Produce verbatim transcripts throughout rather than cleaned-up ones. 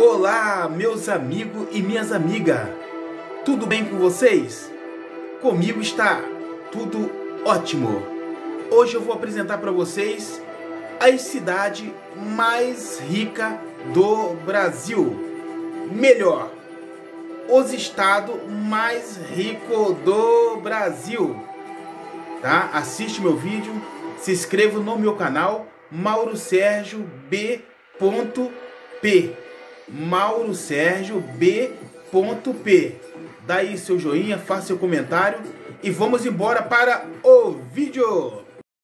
Olá, meus amigos e minhas amigas, tudo bem com vocês? Comigo está tudo ótimo. Hoje eu vou apresentar para vocês a cidade mais rica do Brasil. Melhor, os estados mais ricos do Brasil. Tá? Assiste meu vídeo, se inscreva no meu canal Mauro Sérgio B P. Mauro Sérgio B P. Daí seu joinha, faça seu comentário e vamos embora para o vídeo.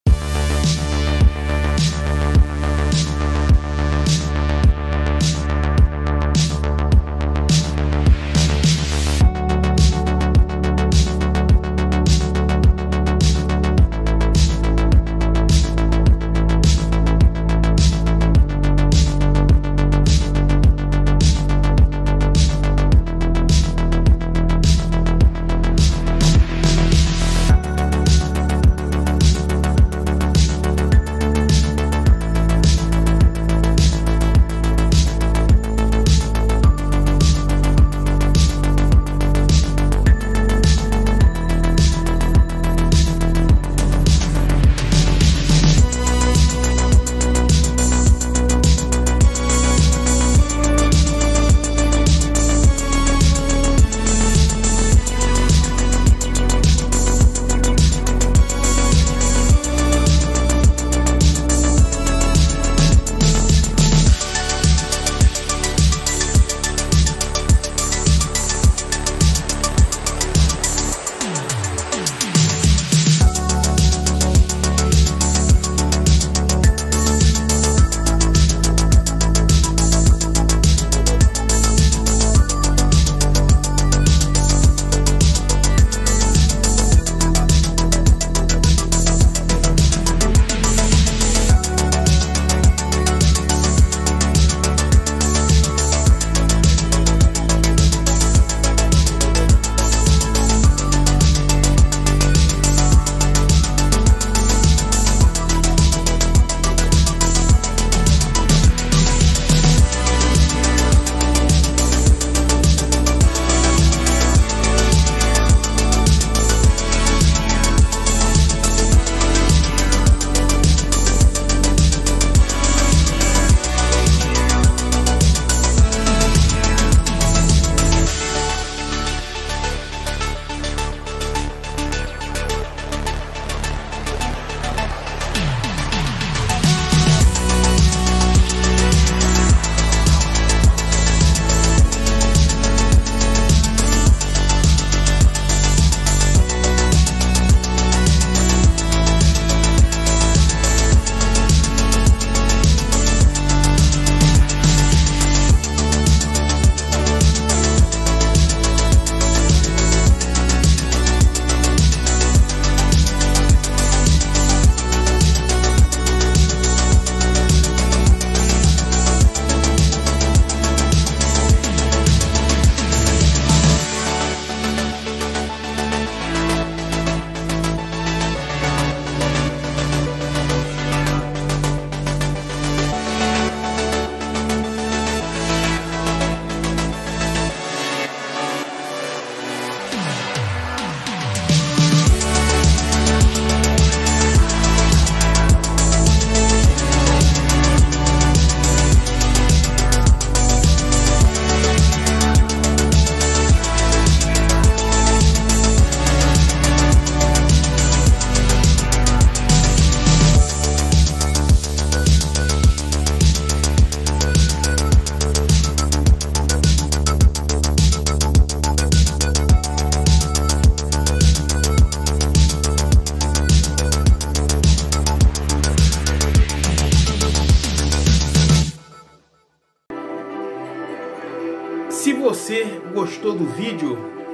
Se você gostou do vídeo,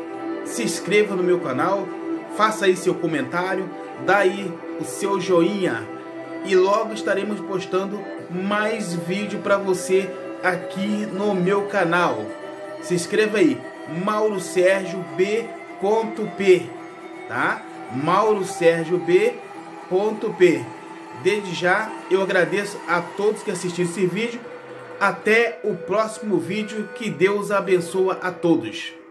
se inscreva no meu canal, faça aí seu comentário, dá aí o seu joinha e logo estaremos postando mais vídeo para você aqui no meu canal. Se inscreva aí, Mauro Sérgio B P, tá? Mauro Sérgio B P. Desde já eu agradeço a todos que assistiram esse vídeo Até o próximo vídeo. Que Deus abençoe a todos.